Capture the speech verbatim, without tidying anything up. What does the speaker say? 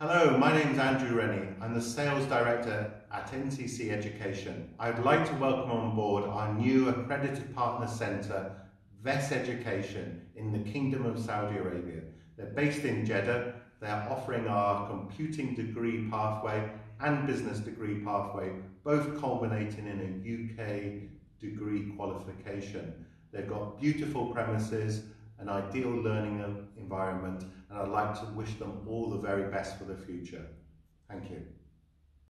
Hello, my name is Andrew Rennie. I'm the Sales Director at N C C Education. I'd like to welcome on board our new Accredited Partner Centre, Ves Education, in the Kingdom of Saudi Arabia. They're based in Jeddah. They're offering our computing degree pathway and business degree pathway, both culminating in a U K degree qualification. They've got beautiful premises, an ideal learning environment, and I'd like to wish them all the very best for the future. Thank you.